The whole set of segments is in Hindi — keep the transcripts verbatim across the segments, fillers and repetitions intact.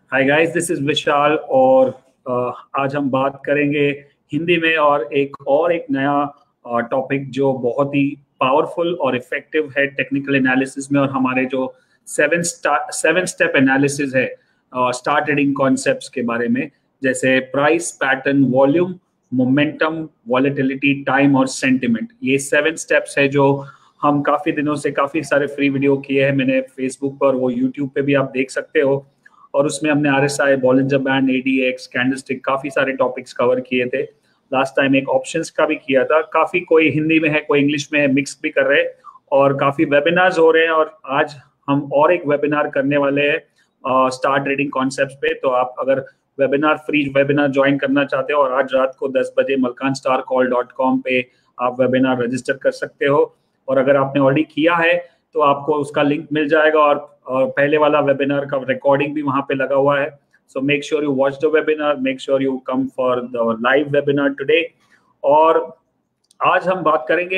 Hi guys, this is Vishal और uh, आज हम बात करेंगे हिंदी में और एक और एक नया टॉपिक uh, जो बहुत ही पावरफुल और इफेक्टिव है टेक्निकल एनालिसिस में। और हमारे जो सेवन सेवन स्टेप एनालिसिस है स्टार ट्रेडिंग कॉन्सेप्ट्स के बारे में, जैसे price, pattern, volume, momentum, volatility, time और सेंटिमेंट। ये सेवन स्टेप्स है जो हम काफी दिनों से काफी सारे फ्री वीडियो किए हैं मैंने फेसबुक पर, वो यूट्यूब पे भी आप देख सकते हो। और उसमें हमने R S I, Bollinger band, ADX, candlestick, काफी सारे टॉपिक्स कवर किए थे। लास्ट टाइम एक ऑप्शंस का भी किया था। काफी कोई हिंदी में है, कोई इंग्लिश में है, मिक्स भी कर रहे हैं और काफी वेबिनार्स हो रहे हैं। और आज हम और एक वेबिनार करने वाले हैं स्टार ट्रेडिंग कॉन्सेप्ट्स पे। तो आप अगर वेबिनार फ्री वेबिनार ज्वाइन करना चाहते हो और आज रात को दस बजे Malkan star call dot com पे आप वेबिनार रजिस्टर कर सकते हो। और अगर आपने ऑलरेडी किया है तो आपको उसका लिंक मिल जाएगा और, और पहले वाला वेबिनार का रिकॉर्डिंग भी वहां पे लगा हुआ है। So make sure you watch the webinar, make sure you come for the live webinar today. और आज हम बात करेंगे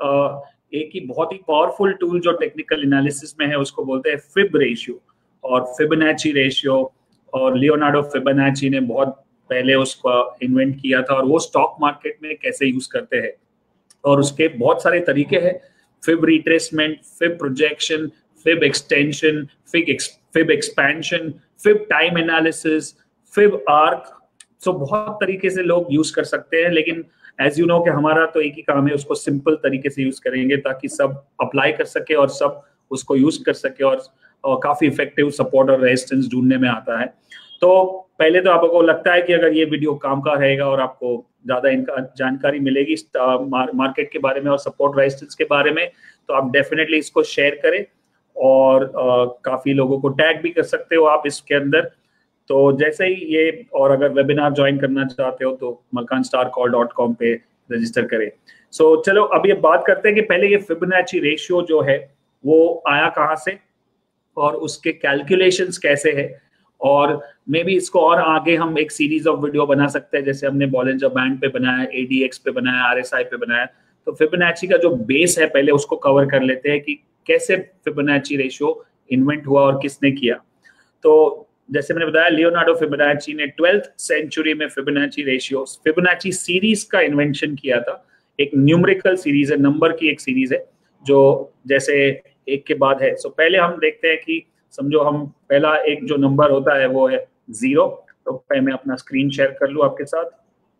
एक ही बहुत ही पावरफुल टूल जो टेक्निकल एनालिसिस में है, उसको बोलते हैं फिब रेशियो और फिबोनाची रेशियो। और लियोनार्डो फिबोनाची ने बहुत पहले उसको इन्वेंट किया था और वो स्टॉक मार्केट में कैसे यूज करते हैं। और उसके बहुत सारे तरीके हैं, fib retracement, fib projection, fib extension, fib fib expansion, fib time analysis, fib arc. So बहुत तरीके से लोग यूज कर सकते हैं, लेकिन एज यू नो कि हमारा तो एक ही काम है, उसको सिंपल तरीके से यूज करेंगे ताकि सब अप्लाई कर सके और सब उसको यूज कर सके और, और काफी इफेक्टिव सपोर्ट और रेजिस्टेंस ढूंढने में आता है। तो पहले तो आपको लगता है कि अगर ये वीडियो काम का रहेगा और आपको ज्यादा इनका जानकारी मिलेगी मार्केट के बारे में और सपोर्ट रेजिस्टेंस के बारे में, तो आप डेफिनेटली इसको शेयर करें और आ, काफी लोगों को टैग भी कर सकते हो आप इसके अंदर। तो जैसे ही ये, और अगर वेबिनार ज्वाइन करना चाहते हो तो Malkan star call dot com पे रजिस्टर करें। सो so, चलो अब ये बात करते हैं कि पहले ये फिबोनाची रेशियो जो है वो आया कहाँ से और उसके कैलकुलेशंस कैसे है। और मे बी इसको और आगे हम एक सीरीज ऑफ वीडियो बना सकते हैं, जैसे हमने बॉलिंजर बैंड पे बनाया, एडीएक्स पे बनाया, आरएसआई पे बनाया। तो फिबोनाची का जो बेस है पहले उसको कवर कर लेते हैं कि कैसे फिबोनाची रेशियो इन्वेंट हुआ और किसने किया। तो जैसे मैंने बताया, लियोनार्डो फिबोनाची ने ट्वेल्थ सेंचुरी में फिबोनाची रेशियो, फिबोनाची सीरीज का इन्वेंशन किया था। एक न्यूमेरिकल सीरीज है, नंबर की एक सीरीज है जो जैसे एक के बाद है। सो पहले हम देखते हैं कि समझो हम पहला एक जो नंबर होता है वो है जीरो। तो पहले मैं अपना स्क्रीन शेयर कर लूं आपके साथ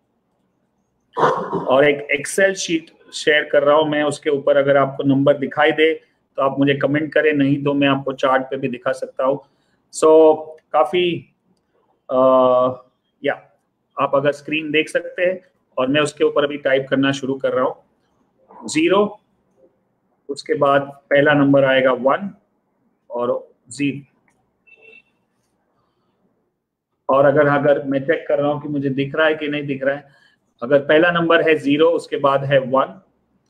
और एक एक्सेल शीट शेयर कर रहा हूं मैं। उसके ऊपर अगर आपको नंबर दिखाई दे तो आप मुझे कमेंट करें, नहीं तो मैं आपको चार्ट पे भी दिखा सकता हूं। सो so, काफी आ, या आप अगर स्क्रीन देख सकते हैं और मैं उसके ऊपर अभी टाइप करना शुरू कर रहा हूं। जीरो, उसके बाद पहला नंबर आएगा वन और जीरो। और अगर अगर मैं चेक कर रहा हूं कि मुझे दिख रहा है कि नहीं दिख रहा है, अगर पहला नंबर है जीरो, उसके बाद है वन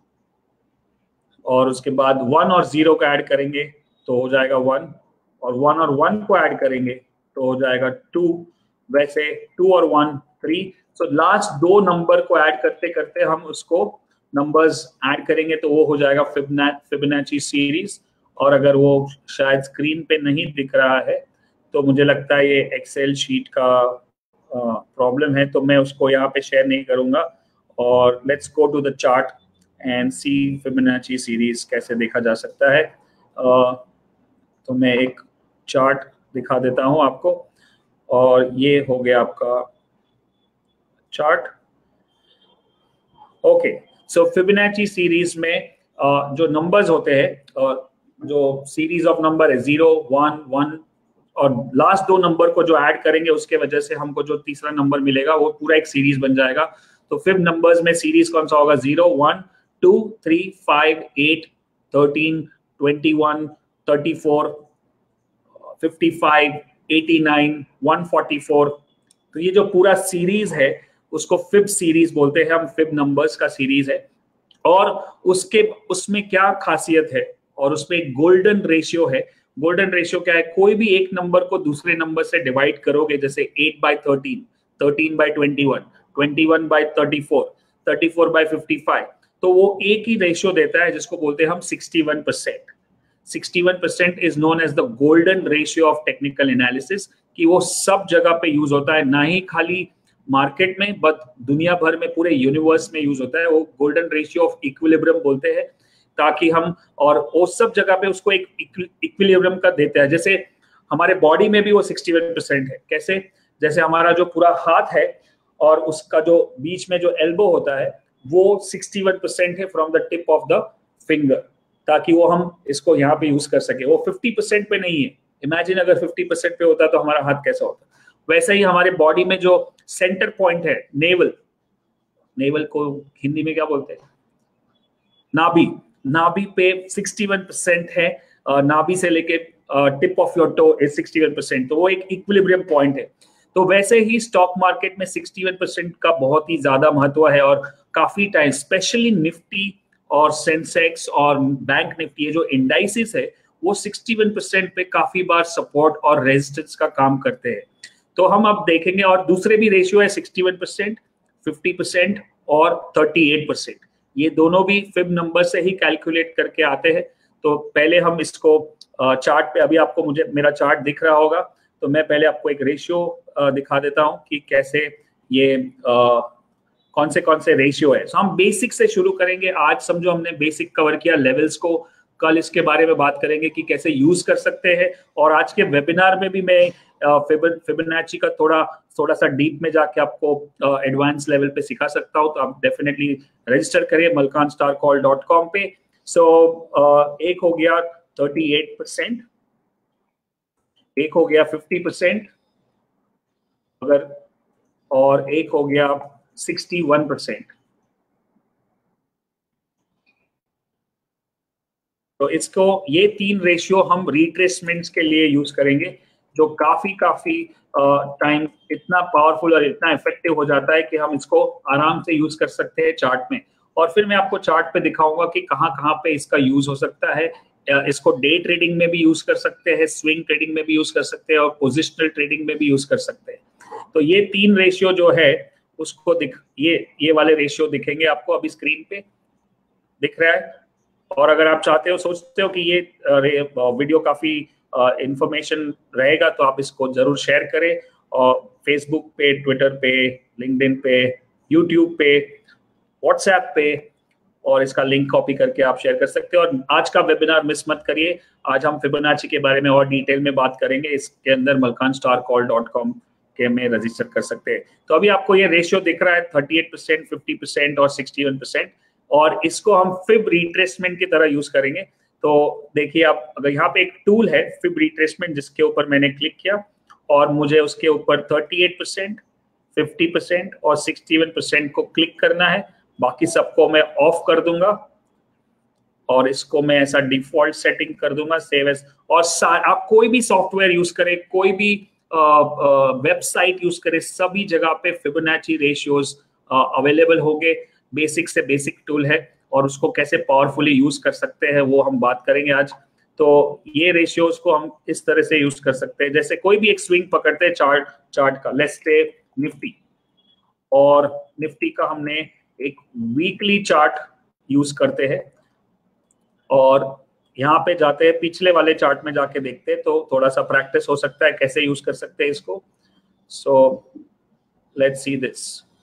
और उसके बाद वन और जीरो का ऐड करेंगे तो हो जाएगा वन, और वन और वन को ऐड करेंगे तो हो जाएगा टू। वैसे टू और वन थ्री। सो लास्ट दो नंबर को ऐड करते करते हम उसको नंबर्स ऐड करेंगे तो वो हो जाएगा फिबोनाची सीरीज। और अगर वो शायद स्क्रीन पे नहीं दिख रहा है तो मुझे लगता है ये एक्सेल शीट का प्रॉब्लम है, तो मैं उसको यहाँ पे शेयर नहीं करूंगा। और let's go to the chart and see Fibonacci series कैसे देखा जा सकता है। uh, तो मैं एक चार्ट दिखा देता हूं आपको और ये हो गया आपका chart. Okay, so Fibonacci series में uh, जो नंबर्स होते हैं, uh, जो सीरीज ऑफ नंबर है जीरो, वन, वन और लास्ट दो नंबर को जो ऐड करेंगे उसके वजह से हमको जो तीसरा नंबर मिलेगा वो पूरा एक सीरीज बन जाएगा। तो फिब नंबर्स में सीरीज कौन सा होगा? Zero, one, two, three, five, eight, thirteen, twenty one, thirty four, fifty five, eighty nine, one forty four. तो ये जो पूरा सीरीज है उसको फिब सीरीज बोलते हैं हम, फिब नंबर्स का सीरीज है। और उसके उसमें क्या खासियत है, और उसमें एक गोल्डन रेशियो है। गोल्डन रेशियो क्या है? कोई भी एक नंबर को दूसरे नंबर से डिवाइड करोगे, जैसे eight by thirteen, thirteen by twenty one, twenty one by thirty four, thirty four by fifty five, तो वो एक ही रेशियो देता है जिसको बोलते हैं हम sixty one percent. Sixty one percent is known as the golden ratio of technical analysis, कि वो सब जगह पे यूज होता है, ना ही खाली मार्केट में बट दुनिया भर में, पूरे यूनिवर्स में यूज होता है। वो गोल्डन रेशियो ऑफ इक्विलिब्रियम बोलते हैं, ताकि हम, और वो सब जगह पे उसको एक इक्विलिब्रियम का देते हैं। जैसे हमारे बॉडी में भी वो सिक्सटी वन परसेंट है। कैसे? जैसे हमारा जो पूरा हाथ है और उसका जो बीच में जो एल्बो होता है वो सिक्सटी वन परसेंट है from the tip of the finger, ताकि वो हम इसको यहाँ पे यूज कर सके। वो फिफ्टी परसेंट पे नहीं है। इमेजिन अगर फिफ्टी परसेंट पे होता तो हमारा हाथ कैसा होता। वैसे ही हमारे बॉडी में जो सेंटर पॉइंट है, नेवल, नेवल को हिंदी में क्या बोलते हैं? नाभि। नाभि पे सिक्सटी वन परसेंट है, नाभि से लेके tip of your toe is sixty one percent, तो वो एक इक्विलिब्रियम पॉइंट है। तो वैसे ही स्टॉक मार्केट में सिक्सटी वन परसेंट का बहुत ही ज्यादा महत्व है, और काफी टाइम, स्पेशली निफ्टी और सेंसेक्स और बैंक निफ्टी, ये जो इंडाइसिस है वो सिक्सटी वन परसेंट पे काफी बार सपोर्ट और रेजिस्टेंस का काम करते हैं। तो हम अब देखेंगे, और दूसरे भी रेशियो है sixty one percent, fifty percent और थर्टी एट परसेंट। ये दोनों भी फिब नंबर से ही कैलकुलेट करके आते हैं। तो पहले हम इसको चार्ट पे, अभी आपको, मुझे मेरा चार्ट दिख रहा होगा, तो मैं पहले आपको एक रेशियो दिखा देता हूं कि कैसे ये आ, कौन से कौन से रेशियो है। तो हम बेसिक से शुरू करेंगे। आज समझो हमने बेसिक कवर किया, लेवल्स को, कल इसके बारे में बात करेंगे कि कैसे यूज कर सकते हैं, और आज के वेबिनार में भी मैं फिबोनाची का थोड़ा थोड़ा सा डीप में जाके आपको एडवांस लेवल पे सिखा सकता हूं। तो आप डेफिनेटली रजिस्टर करिए Malkan star call dot com पे। सो so, uh, एक हो गया थर्टी एट परसेंट, एक हो गया फिफ्टी परसेंट, अगर, और एक हो गया सिक्सटी वन परसेंट। तो इसको, ये तीन रेशियो हम रिट्रेसमेंट्स के लिए यूज करेंगे, जो काफी काफी टाइम uh, इतना पावरफुल और इतना इफेक्टिव हो जाता है कि हम इसको आराम से यूज कर सकते हैं चार्ट में। और फिर मैं आपको चार्ट पे दिखाऊंगा कि कहाँ कहाँ पे इसका यूज हो सकता है। इसको डे ट्रेडिंग में भी यूज कर सकते हैं, स्विंग ट्रेडिंग में भी यूज कर सकते हैं, और पोजिशनल ट्रेडिंग में भी यूज कर सकते हैं। तो ये तीन रेशियो जो है उसको दिख, ये ये वाले रेशियो दिखेंगे आपको अभी स्क्रीन पे दिख रहा है। और अगर आप चाहते हो, सोचते हो कि ये वीडियो काफी इंफॉर्मेशन रहेगा, तो आप इसको जरूर शेयर करें, और फेसबुक पे, ट्विटर पे, लिंक्डइन पे, यूट्यूब पे, व्हाट्सएप पे, और इसका लिंक कॉपी करके आप शेयर कर सकते हो। और आज का वेबिनार मिस मत करिए। आज हम फिबोनाची के बारे में और डिटेल में बात करेंगे। इसके अंदर Malkan star call dot com के में रजिस्टर कर सकते हैं। तो अभी आपको ये रेशियो दिख रहा है thirty eight percent, fifty percent और सिक्सटी वन परसेंट, और इसको हम फिब रिट्रेसमेंट की तरह यूज करेंगे। तो देखिए, आप अगर यहाँ पे एक टूल है फिब रिट्रेसमेंट, जिसके ऊपर मैंने क्लिक किया, और मुझे उसके ऊपर thirty eight percent, fifty percent और सिक्सटी वन परसेंट को क्लिक करना है। बाकी सबको मैं ऑफ कर दूंगा, और इसको मैं ऐसा डिफॉल्ट सेटिंग कर दूंगा, सेव एज। और आप कोई भी सॉफ्टवेयर यूज करें, कोई भी वेबसाइट यूज करें, सभी जगह पे फिबोनाची रेशियोज अवेलेबल होंगे। बेसिक से बेसिक टूल है, और उसको कैसे पावरफुली यूज कर सकते हैं वो हम बात करेंगे आज। तो ये रेशियोज को हम इस तरह से यूज कर सकते हैं, जैसे कोई भी एक स्विंग पकड़ते हैं चार्ट चार्ट का, लेट्स से निफ्टी, और निफ्टी का हमने एक वीकली चार्ट यूज करते हैं, और यहाँ पे जाते हैं पिछले वाले चार्ट में जाके देखते हैं, तो थोड़ा सा प्रैक्टिस हो सकता है कैसे यूज कर सकते हैं इसको। So let's see this.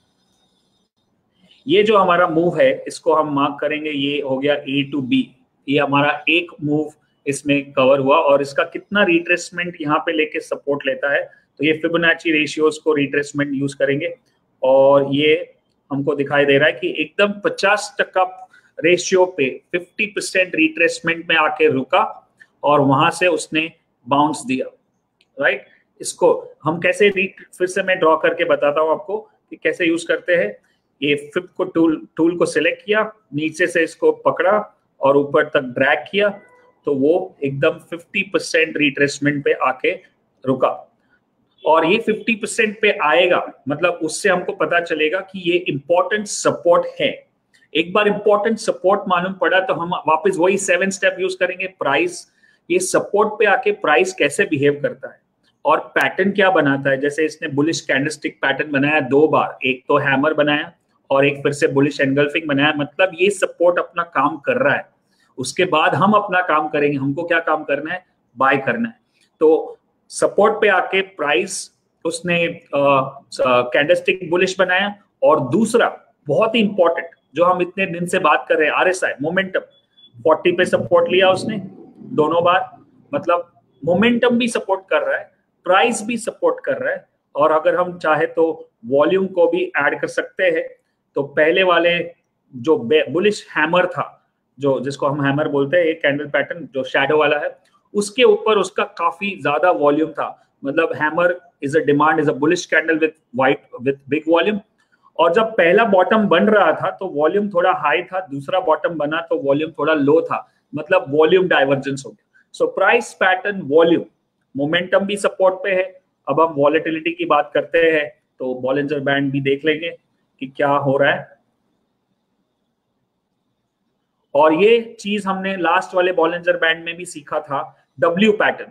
ये जो हमारा मूव है इसको हम मार्क करेंगे, ये हो गया ए टू बी। ये हमारा एक मूव इसमें कवर हुआ, और इसका कितना रिट्रेसमेंट यहाँ पे लेके सपोर्ट लेता है। तो ये फिबोनाची रेशियोज को रिट्रेसमेंट यूज करेंगे, और ये हमको दिखाई दे रहा है कि एकदम पचास टका रेशियो पे फिफ्टी परसेंट रिट्रेसमेंट में आके रुका, और वहां से उसने बाउंस दिया, राइट। इसको हम कैसे, फिर से मैं ड्रॉ करके बताता हूं आपको कि कैसे यूज करते हैं। ये फिब को टूल टूल को सिलेक्ट किया, नीचे से इसको पकड़ा और ऊपर तक ड्रैग किया, तो वो एकदम फिफ्टी परसेंट रिट्रेसमेंट पे आके रुका। और ये फिफ्टी परसेंट पे आएगा, मतलब उससे हमको पता चलेगा कि ये इंपॉर्टेंट सपोर्ट है। एक बार इंपॉर्टेंट सपोर्ट मालूम पड़ा तो हम वापस वही सेवन स्टेप यूज करेंगे, प्राइस। ये सपोर्ट पे आके प्राइस कैसे बिहेव करता है और पैटर्न क्या बनाता है। जैसे इसने बुलिश कैंडलस्टिक पैटर्न बनाया दो बार, एक तो हैमर बनाया और एक फिर से बुलिश एनगल्फिंग बनाया, मतलब ये सपोर्ट अपना काम कर रहा है। उसके बाद हम अपना काम करेंगे। हमको क्या काम करना है? बाय करना है। तो सपोर्ट पे आके प्राइस उसने कैंडलस्टिक बुलिश बनाया, और दूसरा बहुत ही इंपॉर्टेंट जो हम इतने दिन से बात कर रहे हैं, आरएसआई मोमेंटम, चालीस पे सपोर्ट लिया उसने दोनों बार, मतलब मोमेंटम भी सपोर्ट कर रहा है, प्राइस भी सपोर्ट कर रहा है, और अगर हम चाहे तो वॉल्यूम को भी ऐड कर सकते हैं। तो पहले वाले जो बुलिश हैमर था, जो जिसको हम हैमर बोलते हैं, एक कैंडल पैटर्न जो शैडो वाला है, उसके ऊपर उसका काफी ज्यादा वॉल्यूम था। मतलब hammer is a demand, is a bullish candle with white with big volume. और जब पहला बॉटम बन रहा था तो वॉल्यूम थोड़ा हाई था, दूसरा बॉटम बना तो वॉल्यूम थोड़ा लो था, मतलब वॉल्यूम डाइवर्जेंस हो गया। So price pattern volume momentum भी सपोर्ट पे है। अब हम वॉलेटिलिटी की बात करते हैं तो बॉलिंजर बैंड भी देख लेंगे कि क्या हो रहा है। और ये चीज हमने लास्ट वाले बॉलिंजर बैंड में भी सीखा था, डब्ल्यू पैटर्न,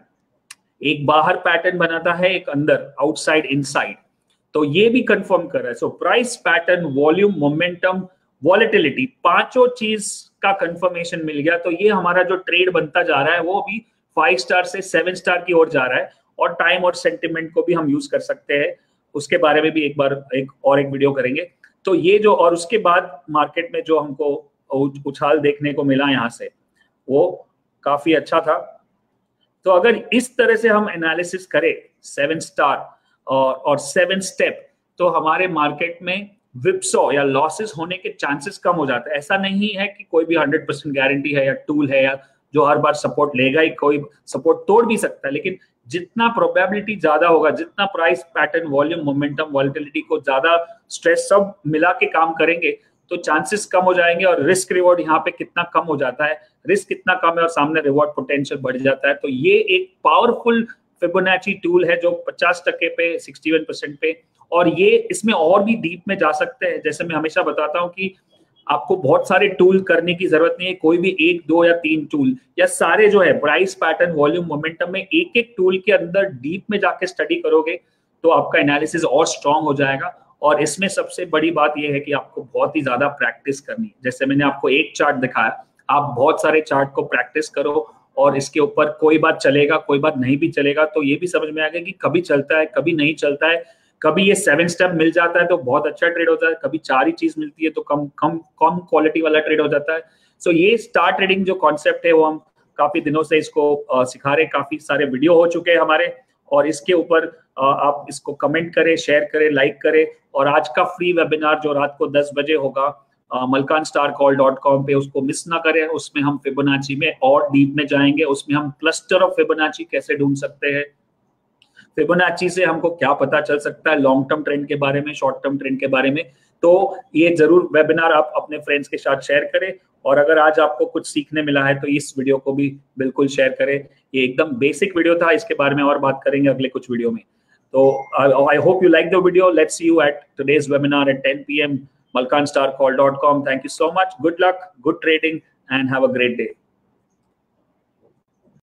एक बाहर पैटर्न बनाता है, एक अंदर, आउटसाइड इनसाइड। तो ये भी कंफर्म कर रहा है। So price pattern, volume, momentum, volatility, पांचों चीज का कंफर्मेशन मिल गया। तो ये हमारा जो ट्रेड बनता जा रहा है वो भी फाइव स्टार से सेवन स्टार की ओर जा रहा है। और टाइम और सेंटिमेंट को भी हम यूज कर सकते हैं, उसके बारे में भी एक बार एक और एक वीडियो करेंगे। तो ये जो, और उसके बाद मार्केट में जो हमको उछाल देखने को मिला यहाँ से, वो काफी अच्छा था। तो अगर इस तरह से हम एनालिसिस करें सेवन स्टार और और सेवन स्टेप, तो हमारे मार्केट में विप्सो या लॉसेस होने के चांसेस कम हो जाते हैं। ऐसा नहीं है कि कोई भी हंड्रेड परसेंट गारंटी है या टूल है या जो हर बार सपोर्ट लेगा ही, कोई सपोर्ट तोड़ भी सकता है, लेकिन जितना प्रोबेबिलिटी ज्यादा होगा, जितना price pattern, volume, momentum, volatility को ज्यादा स्ट्रेस सब मिला के काम करेंगे तो चांसेस कम हो जाएंगे। और रिस्क रिवॉर्ड यहाँ पे कितना कम हो जाता है, रिस्क कितना कम है और सामने रिवॉर्ड पोटेंशियल बढ़ जाता है। तो ये एक पावरफुल फिबोनाची टूल है जो पचास टके पे, इकसठ परसेंट पे, और ये इसमें और भी डीप में जा सकते हैं। जैसे मैं हमेशा बताता हूँ कि आपको बहुत सारे टूल करने की जरूरत नहीं है, कोई भी एक, दो या तीन टूल या सारे जो है प्राइस पैटर्न, वॉल्यूम, मोमेंटम में एक एक टूल के अंदर डीप में जाके स्टडी करोगे तो आपका एनालिसिस और स्ट्रांग हो जाएगा। और इसमें सबसे बड़ी बात यह है कि आपको बहुत ही ज्यादा प्रैक्टिस करनी है। जैसे मैंने आपको एक चार्ट दिखाया, आप बहुत सारे चार्ट को प्रैक्टिस करो और इसके ऊपर कोई बात चलेगा, कोई बात नहीं भी चलेगा, तो ये भी समझ में आ गया कि कभी चलता है, कभी नहीं चलता है। कभी ये सेवन स्टेप मिल जाता है तो बहुत अच्छा ट्रेड होता है, कभी चार ही चीज मिलती है तो कम कम कम क्वालिटी वाला ट्रेड हो जाता है। सो so ये स्टार ट्रेडिंग जो कॉन्सेप्ट है वो हम काफी दिनों से इसको सिखा रहे, काफी सारे वीडियो हो चुके हैं हमारे, और इसके ऊपर आप इसको कमेंट करें, शेयर करें, लाइक करें। और आज का फ्री वेबिनार जो रात को दस बजे होगा Malkan star call dot com पे, उसको मिस ना करें। उसमें हम फिबोनाची में और डीप में जाएंगे, उसमें हम क्लस्टर ऑफ फिबोनाची कैसे ढूंढ सकते हैं, फिबोनाची से हमको क्या पता चल सकता है लॉन्ग टर्म ट्रेंड के बारे में, शॉर्ट टर्म ट्रेंड के बारे में। तो ये जरूर वेबिनार आप अपने फ्रेंड्स के साथ शेयर करें। और अगर आज आपको कुछ सीखने मिला है तो इस वीडियो को भी बिल्कुल शेयर करें। ये एकदम बेसिक वीडियो था, इसके बारे में और बात करेंगे अगले कुछ वीडियो में। तो I hope you like the video. Let's see you at today's webinar at ten P M, malkan star call dot com. Thank you so much. Good luck, good trading, and have a great day.